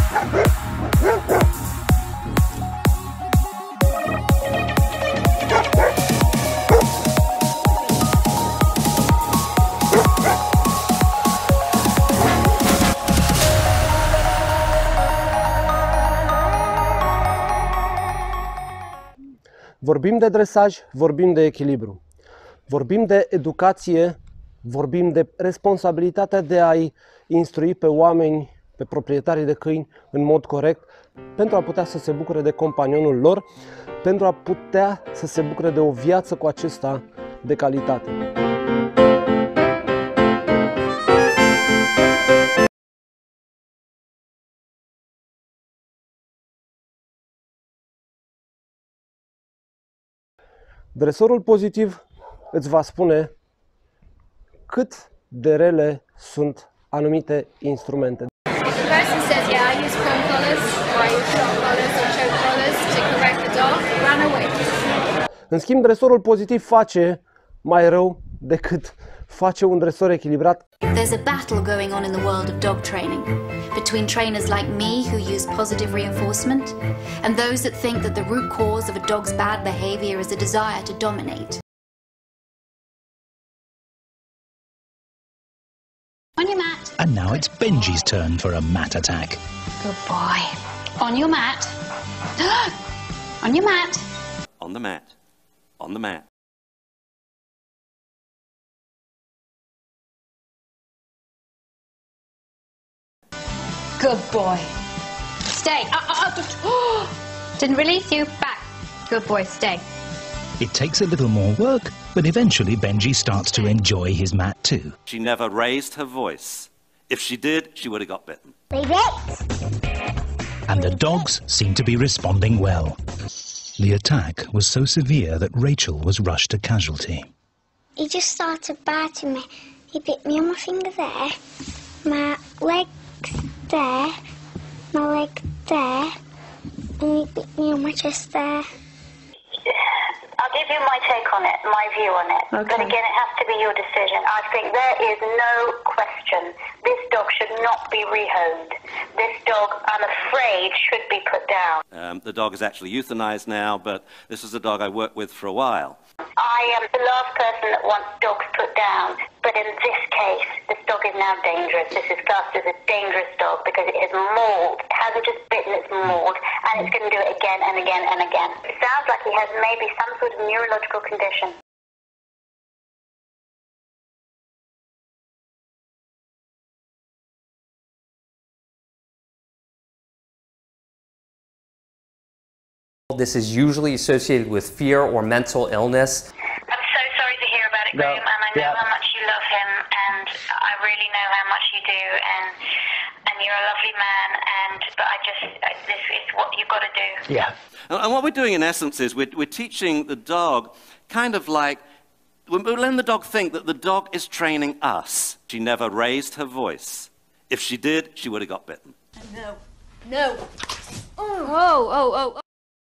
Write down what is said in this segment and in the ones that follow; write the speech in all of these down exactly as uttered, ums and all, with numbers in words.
Vorbim de dresaj, vorbim de echilibru. Vorbim de educație, vorbim de responsabilitatea de a-i instrui pe oameni, pe proprietarii de câini în mod corect, pentru a putea să se bucure de companionul lor, pentru a putea să se bucure de o viață cu acesta de calitate. Dresorul pozitiv îți va spune cât de rele sunt anumite instrumente. În schimb, dresorul pozitiv face mai rău decât face un dresor echilibrat. There's a battle going on in the world of dog training between trainers like me who use positive reinforcement and those that think that the root cause of a dog's bad behavior is a desire to dominate. On your mat. And now it's Benji's turn for a mat attack. Good boy. On your mat. On your mat. On the mat. On the mat. Good boy. Stay. Uh, uh, uh. Didn't release you. Back. Good boy. Stay. It takes a little more work, but eventually Benji starts to enjoy his mat too. She never raised her voice. If she did, she would have got bitten. Leave it. And the dogs seem to be responding well. The attack was so severe that Rachel was rushed to casualty. He just started biting me. He bit me on my finger there, my leg there, my leg there, and he bit me on my chest there. I'll give you my take on it, my view on it. Okay. But again, it has to be your decision. I think there is no question. This dog should not be rehomed. This dog, I'm afraid, should be put down. Um, the dog is actually euthanized now, but this is a dog I worked with for a while. I am the last person that wants dogs put down, but in this case, this dog is now dangerous. This is classed as a dangerous dog because it is mauled. It hasn't just bitten, it's mauled, and it's going to do it again and again and again. It sounds like he has maybe some sort of neurological condition. This is usually associated with fear or mental illness. I'm so sorry to hear about it, No, Graham, and I know yeah. how much you love him, and I really know how much you do, and and you're a lovely man, and but I just, this is what you've got to do. Yeah. And what we're doing in essence is we're, we're teaching the dog kind of like, we're letting the dog think that the dog is training us. She never raised her voice. If she did, she would have got bitten. No. No. Oh, oh, oh, oh.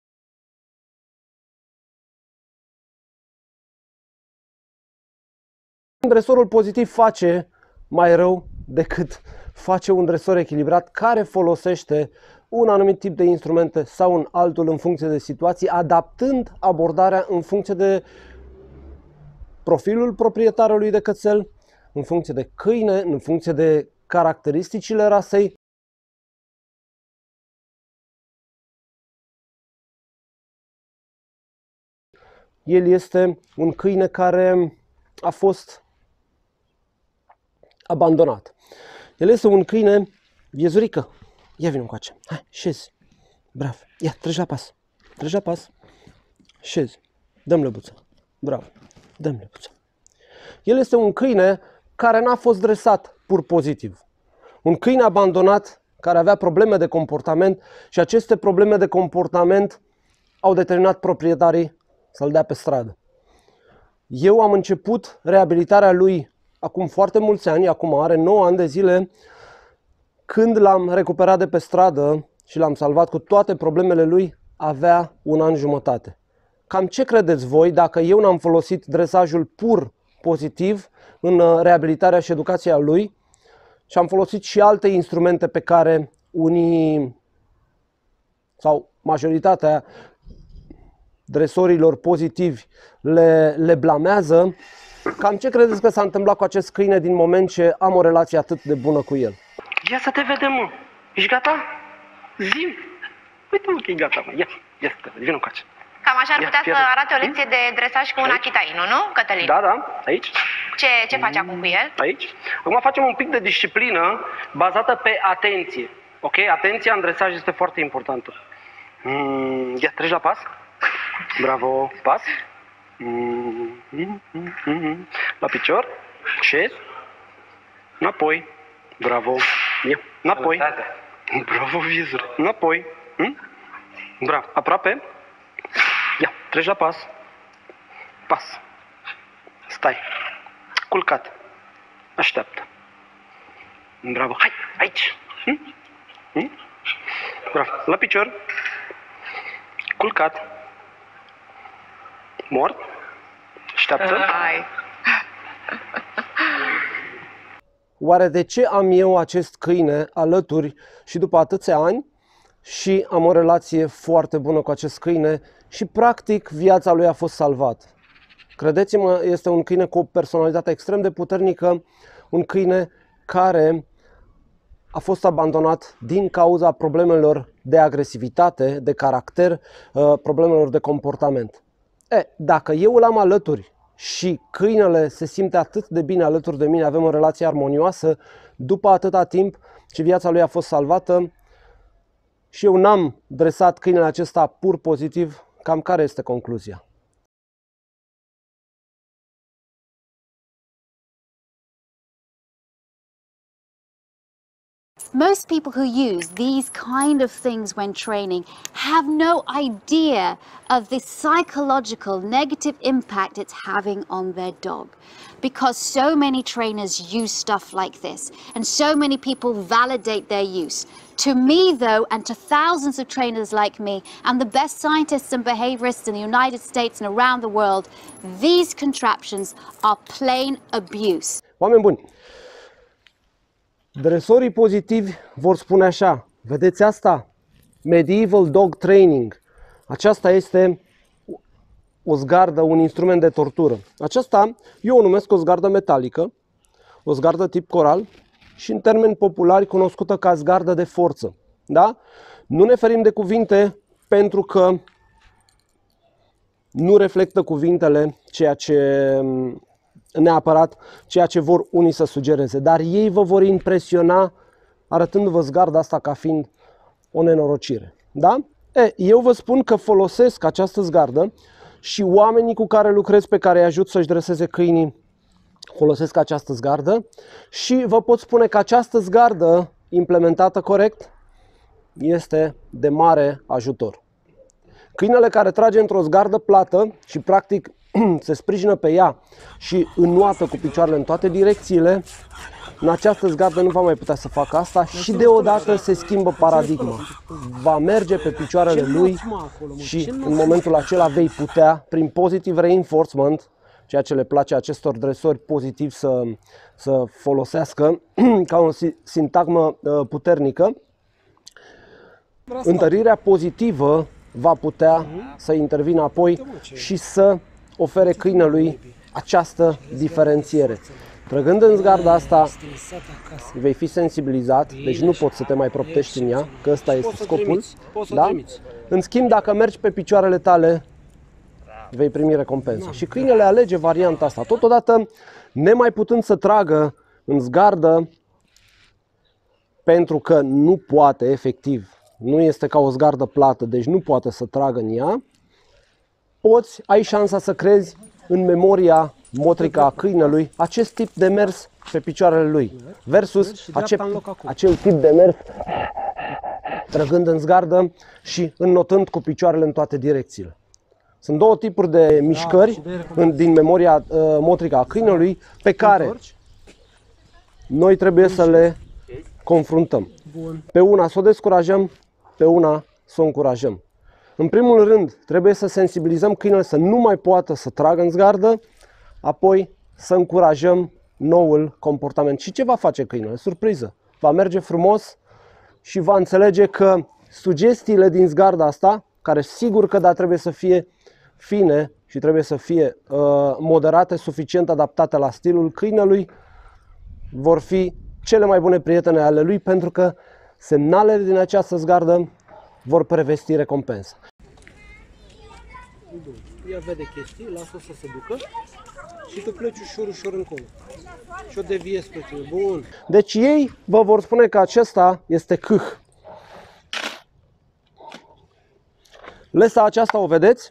Dresorul pozitiv face mai rău decât face un dresor echilibrat care folosește un anumit tip de instrumente sau un altul în funcție de situații, adaptând abordarea în funcție de profilul proprietarului de cățel, în funcție de câine, în funcție de caracteristicile rasei. El este un câine care a fost abandonat. El este un câine viezurică. Ia vină încoace. Hai, șezi. Bravo. Ia, treci la pas. Treci la pas. Șezi. Dă-mi lăbuță. Bravo. Dă-mi lăbuță. El este un câine care n-a fost dresat pur pozitiv. Un câine abandonat care avea probleme de comportament și aceste probleme de comportament au determinat proprietarii să-l dea pe stradă. Eu am început reabilitarea lui acum foarte mulți ani, acum are nouă ani de zile, când l-am recuperat de pe stradă și l-am salvat cu toate problemele lui, avea un an jumătate. Cam ce credeți voi dacă eu n-am folosit dresajul pur pozitiv în reabilitarea și educația lui și am folosit și alte instrumente pe care unii sau majoritatea dresorilor pozitivi le, le blamează. Cam ce credeți că s-a întâmplat cu acest câine din moment ce am o relație atât de bună cu el? Ia să te vedem, mă. Ești gata? Zi-mi. Uite, mă, că e gata, mă. Ia, ia să te vedem. Vină încoace. Cam așa ar Ia, putea fii să atent. arate o lecție de dresaj cu un achitainu, nu, Cătălin? Da, da, aici. Ce, ce faci acum cu el? Aici. Acum facem un pic de disciplină bazată pe atenție. Ok? Atenția în dresaj este foarte importantă. Mm, ia, treci la pas. Bravo. Pas. Mm, mm, mm, mm. La picior. Șez. Înapoi. Bravo. Ia. Înapoi. Bravo, vizuri. Înapoi. Mm? Bravo. Aproape. Ia. Treci la pas. Pas. Stai. Culcat. Așteaptă. Bravo. Hai, aici. Hmm? Hmm? Bravo. La picior. Culcat. Mort. Așteaptă. Hai. Oare de ce am eu acest câine alături și după atâția ani și am o relație foarte bună cu acest câine și practic viața lui a fost salvată? Credeți-mă, este un câine cu o personalitate extrem de puternică, un câine care a fost abandonat din cauza problemelor de agresivitate, de caracter, problemelor de comportament. E, dacă eu îl am alături și câinele se simte atât de bine alături de mine, avem o relație armonioasă, după atâta timp ce viața lui a fost salvată și eu n-am dresat câinele acesta pur pozitiv, cam care este concluzia? Most people who use these kind of things when training have no idea of the psychological negative impact it's having on their dog, because so many trainers use stuff like this and so many people validate their use. To me though, and to thousands of trainers like me and the best scientists and behaviorists in the United States and around the world, these contraptions are plain abuse. Oameni buni, dresorii pozitivi vor spune așa: vedeți asta? Medieval Dog Training. Aceasta este o zgardă, un instrument de tortură. Aceasta eu o numesc o zgardă metalică, o zgardă tip coral și în termeni populari cunoscută ca zgardă de forță. Da? Nu ne ferim de cuvinte pentru că nu reflectă cuvintele ceea ce neapărat ceea ce vor unii să sugereze, dar ei vă vor impresiona arătându-vă zgarda asta ca fiind o nenorocire. Da? E, eu vă spun că folosesc această zgardă și oamenii cu care lucrez, pe care îi ajut să-și dreseze câinii, folosesc această zgardă și vă pot spune că această zgardă implementată corect este de mare ajutor. Câinele care trage într-o zgardă plată și practic se sprijină pe ea și înnoată cu picioarele în toate direcțiile, în această zgardă nu va mai putea să facă asta și deodată se schimbă paradigma. Va merge pe picioarele lui și în momentul acela vei putea, prin positive reinforcement, ceea ce le place acestor dresori pozitiv să, să folosească ca o sintagmă puternică, întărirea pozitivă va putea să intervină apoi și să ofere câinelui această diferențiere. Trăgând în zgarda asta, vei fi sensibilizat, deci nu poți să te mai proptești în ea, că ăsta este scopul. Da? În schimb, dacă mergi pe picioarele tale, vei primi recompensă. Și câinele alege varianta asta. Totodată, nemai putând să tragă în zgardă, pentru că nu poate, efectiv, nu este ca o zgardă plată, deci nu poate să tragă în ea, poți, ai șansa să crezi în memoria motrică a câinelui acest tip de mers pe picioarele lui, versus acel, acel tip de mers trăgând în zgardă și înnotând cu picioarele în toate direcțiile. Sunt două tipuri de mișcări în, din memoria uh, motrică a câinelui pe care noi trebuie să le confruntăm. Pe una să o descurajăm, pe una să o încurajăm. În primul rând, trebuie să sensibilizăm câinele să nu mai poată să tragă în zgardă, apoi să încurajăm noul comportament. Și ce va face câinele? Surpriză! Va merge frumos și va înțelege că sugestiile din zgarda asta, care sigur că da, trebuie să fie fine și trebuie să fie uh, moderate, suficient adaptate la stilul câinelui, vor fi cele mai bune prietene ale lui, pentru că semnalele din această zgardă vor prevesti recompensa. Ea vede chestii, lasă să se ducă și tu pleci ușor, ușor încolo. Și o deviezi pe tine. Bun. Deci ei vă vor spune că acesta este câh. Lesa aceasta o vedeți?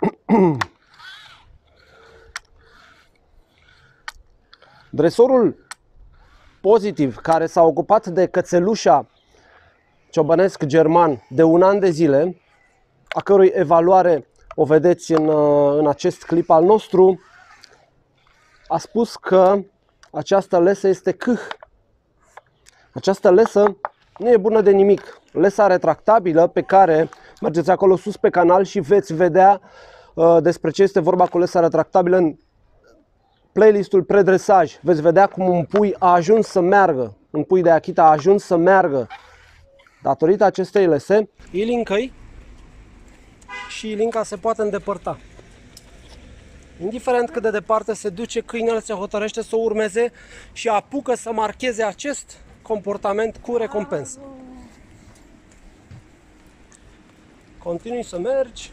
Dresorul pozitiv care s-a ocupat de cățelușa ciobănesc german de un an de zile, a cărui evaluare o vedeți în, în acest clip al nostru, a spus că această lesă este câh. Această lesă nu e bună de nimic. Lesa retractabilă pe care mergeți acolo sus pe canal și veți vedea uh, despre ce este vorba cu lesa retractabilă în playlistul predresaj. Veți vedea cum un pui a ajuns să meargă, un pui de Akita a ajuns să meargă datorită acestei lese. Ilinca-i și Ilinca se poate îndepărta. Indiferent cât de departe se duce, câinele se hotărăște să o urmeze și apucă să marcheze acest comportament cu recompensă. Continui să mergi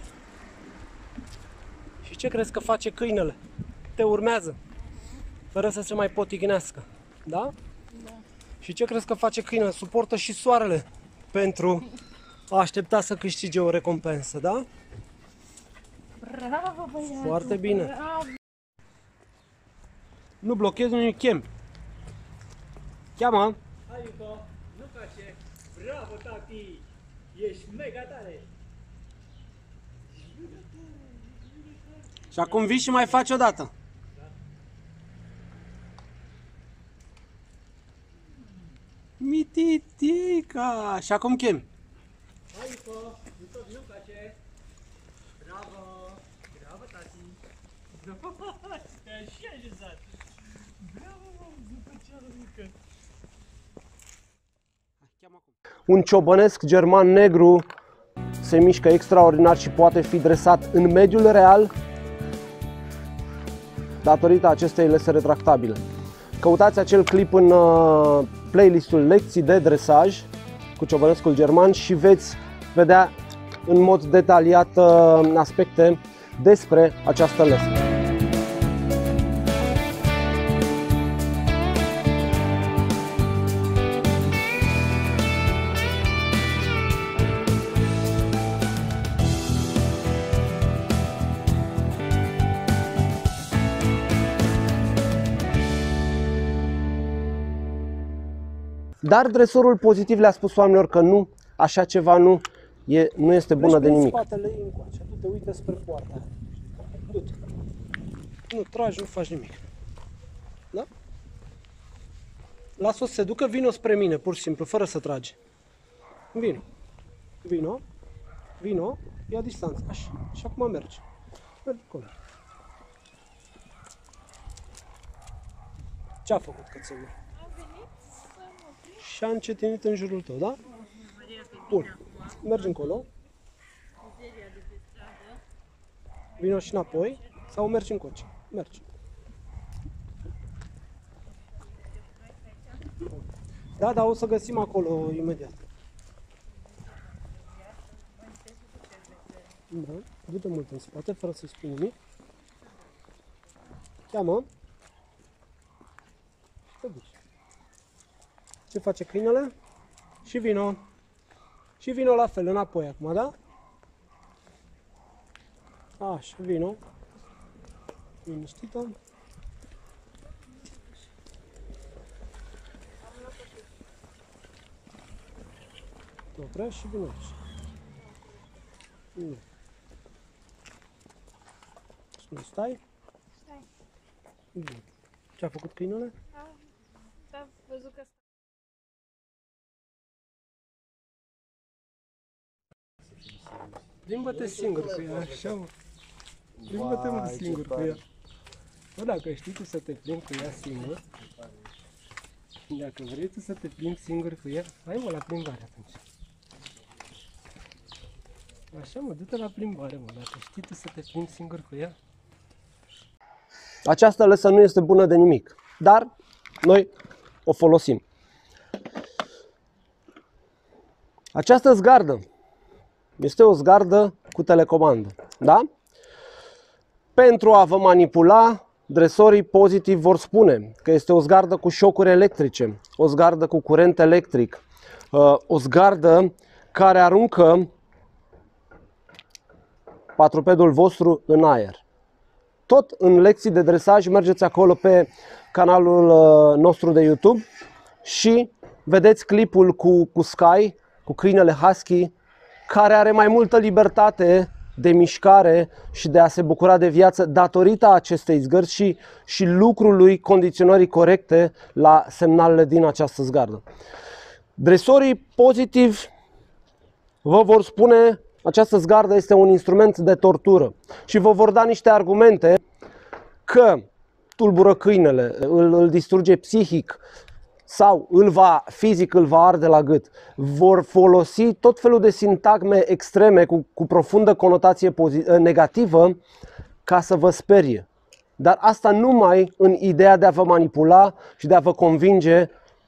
și ce crezi că face câinele? Te urmează, fără să se mai potignească, da? Da. Și ce crezi că face câinele? Suportă și soarele pentru a aștepta să câștige o recompensă, da? Bravo, băiatul! Foarte bine! Bravo. Nu blochezi, nu chem. Cheamă! Hai, Iuco! Nu face! Bravo, tati! Ești mega tare! Și acum vii și mai faci o dată. Da. Mititica! Și acum chem. Hai, Iuco! Nu tot nu face! Bravo! Bravo, tati! Stai și așezat! Bravo, zăpăceală mică! Un ciobănesc german negru se mișcă extraordinar și poate fi dresat în mediul real datorită acestei lese retractabile. Căutați acel clip în uh, playlistul lecții de dresaj cu ciobănescul german și veți vedea în mod detaliat uh, aspecte despre această lesă. Dar dresorul pozitiv le-a spus oamenilor că nu, așa ceva nu, e, nu este bună de nimic. Spatele ei încoace, tu te uite spre poarta aia. Du-te. Nu tragi, nu faci nimic. Da? Lasă-o să se ducă, vino spre mine, pur și simplu, fără să tragi. Vino. Vino. Vino. Ia distanță. Așa. Și acum mergi. Mergi acolo. Ce a făcut cățelul? Și a încetinit în jurul tău, da? Bun. Mergi încolo. Vino și înapoi. Sau mergi încoace. Mergi. Da, da, o să găsim acolo imediat. Da, du-te mult în spate, fără să-i spui nimic. Cheamă. Și te duci. Ce face câinele? Și vino. Și vino la fel, înapoi acum, da? Așa, vino. Liniștită. Te oprești și vino aici. Vino. Spune, stai? Stai. Bine. Ce a făcut câinele? S-a văzut că Plimbă-te singur cu ea, așa mă. Plimbă-te mă singur cu ea. Bă, dacă știi tu să te plimbi cu ea singur, Dacă vrei tu să te plimbi singur cu ea, hai mă la plimbare atunci. Așa mă, du-te la plimbare mă, dacă știi tu să te plimbi singur cu ea. Această lăsă nu este bună de nimic, dar noi o folosim. Această zgardă este o zgardă cu telecomandă, da? Pentru a vă manipula, dresorii pozitiv vor spune că este o zgardă cu șocuri electrice, o zgardă cu curent electric, o zgardă care aruncă patrupedul vostru în aer. Tot în lecții de dresaj mergeți acolo pe canalul nostru de YouTube și vedeți clipul cu, cu Sky, cu câinele husky, care are mai multă libertate de mișcare și de a se bucura de viață datorită acestei zgărzi și, și lucrului condiționării corecte la semnalele din această zgardă. Dresorii pozitiv vă vor spune: această zgardă este un instrument de tortură și vă vor da niște argumente că tulbură câinele, îl, îl distruge psihic sau îl va, fizic îl va arde la gât. Vor folosi tot felul de sintagme extreme cu, cu profundă conotație negativă ca să vă sperie. Dar asta numai în ideea de a vă manipula și de a vă convinge,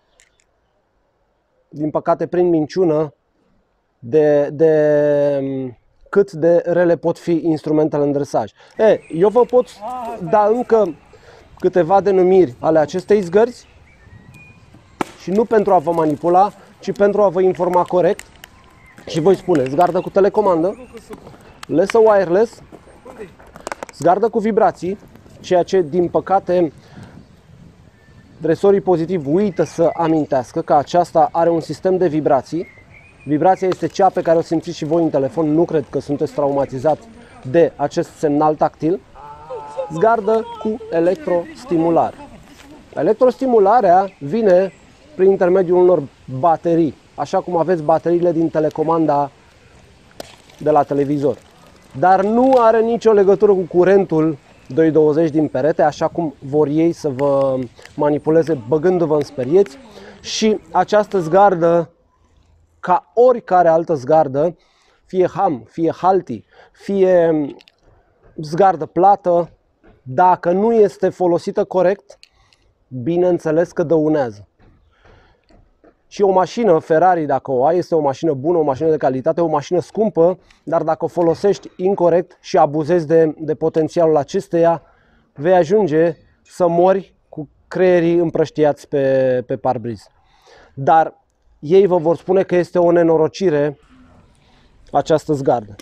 din păcate prin minciună, de, de cât de rele pot fi instrumentele în dresaj. E, eu vă pot da încă câteva denumiri ale acestei zgărzi și nu pentru a vă manipula, ci pentru a vă informa corect. Și voi spune: zgardă cu telecomandă, lăsă wireless, zgardă cu vibrații, ceea ce din păcate dresorii pozitiv uită să amintească că aceasta are un sistem de vibrații. Vibrația este cea pe care o simțiți și voi în telefon, nu cred că sunteți traumatizați de acest semnal tactil. Zgardă cu electrostimulare. Electrostimularea vine prin intermediul unor baterii, așa cum aveți bateriile din telecomanda de la televizor. Dar nu are nicio legătură cu curentul doi douăzeci din perete, așa cum vor ei să vă manipuleze băgându-vă în sperieți. Și această zgardă, ca oricare altă zgardă, fie ham, fie halti, fie zgardă plată, dacă nu este folosită corect, bineînțeles că dăunează. Și o mașină Ferrari, dacă o ai, este o mașină bună, o mașină de calitate, o mașină scumpă, dar dacă o folosești incorect și abuzezi de, de potențialul acesteia, vei ajunge să mori cu creierii împrăștiați pe, pe parbriz. Dar ei vă vor spune că este o nenorocire această zgardă.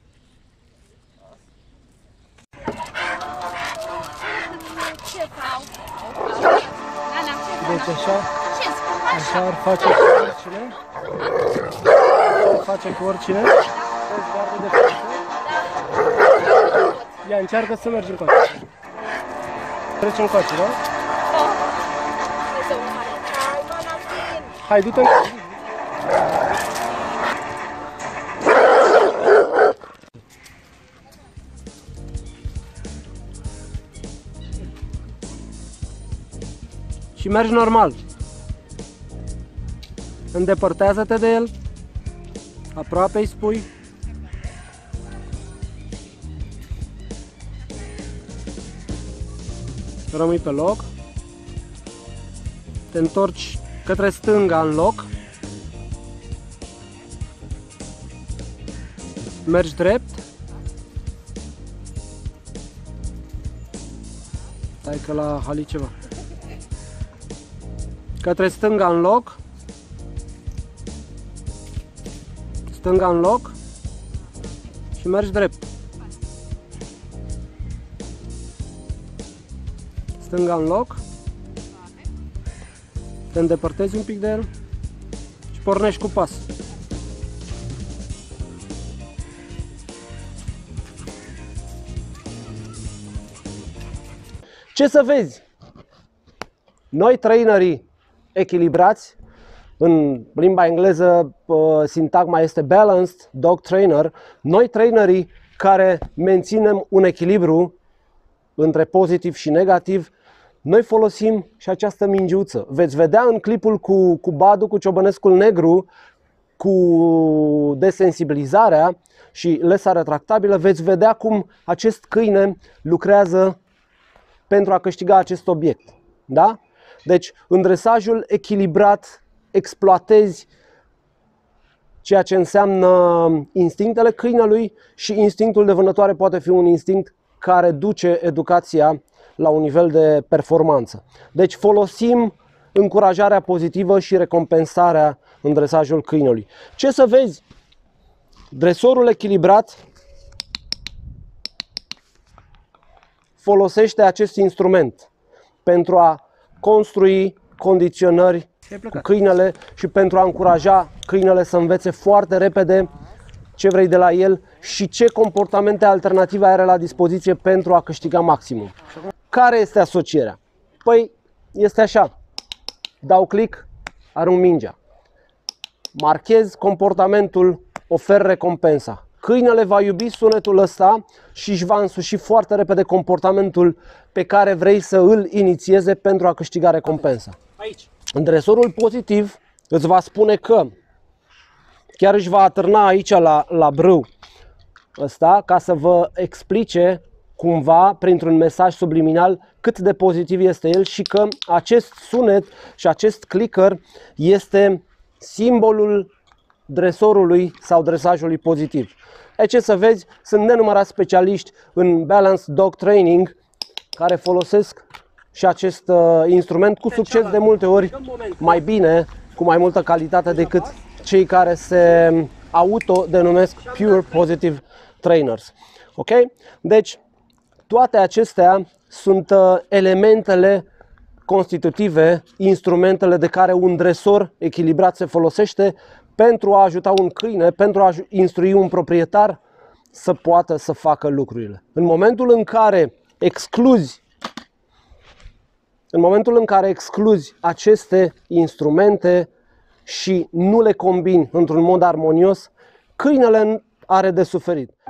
Deci așa, așa ar face cu oricine. Ar face cu oricine. O zgardă de față. Ia, încearcă să mergi încoace. Treci încoace, da? Hai, du-te încoace. Și mergi normal. Îndepărtează-te de el. Aproape îi spui. Rămâi pe loc. Te întorci către stânga în loc. Mergi drept. Stai că la hali ceva. Către stânga în loc. Stânga în loc. Și mergi drept. Stânga în loc. Te îndepărtezi un pic de el. Și pornești cu pas. Ce să vezi? Noi trainerii echilibrați, în limba engleză sintagma este balanced dog trainer, noi trainerii care menținem un echilibru între pozitiv și negativ, Noi folosim și această mingiuță. Veți vedea în clipul cu, cu Badu, cu ciobănescul negru, cu desensibilizarea și lesa retractabilă, veți vedea cum acest câine lucrează pentru a câștiga acest obiect. Da? Deci, în dresajul echilibrat, exploatezi ceea ce înseamnă instinctele câinelui și instinctul de vânătoare poate fi un instinct care duce educația la un nivel de performanță. Deci folosim încurajarea pozitivă și recompensarea în dresajul câinelui. Ce să vezi? Dresorul echilibrat folosește acest instrument pentru a construi condiționări cu câinele și pentru a încuraja câinele să învețe foarte repede ce vrei de la el și ce comportamente alternative are la dispoziție pentru a câștiga maximum. Care este asocierea? Păi este așa, dau click, arunc mingea, marchez comportamentul, ofer recompensa. Câinele va iubi sunetul ăsta și își va însuși foarte repede comportamentul pe care vrei să îl inițieze pentru a câștiga recompensa. Aici. În dresorul pozitiv îți va spune că chiar își va atârna aici la, la brâu ăsta ca să vă explice cumva printr-un mesaj subliminal cât de pozitiv este el și că acest sunet și acest clicker este simbolul dresorului sau dresajului pozitiv. E ce să vezi, sunt nenumărați specialiști în Balanced Dog Training care folosesc și acest uh, instrument cu succes de multe ori mai bine, cu mai multă calitate decât cei care se autodenumesc Pure Positive Trainers. Ok? Deci, toate acestea sunt uh, elementele constitutive, instrumentele de care un dresor echilibrat se folosește pentru a ajuta un câine, pentru a instrui un proprietar să poată să facă lucrurile. În momentul în care excluzi În momentul în care excluzi aceste instrumente și nu le combini într-un mod armonios, câinele are de suferit.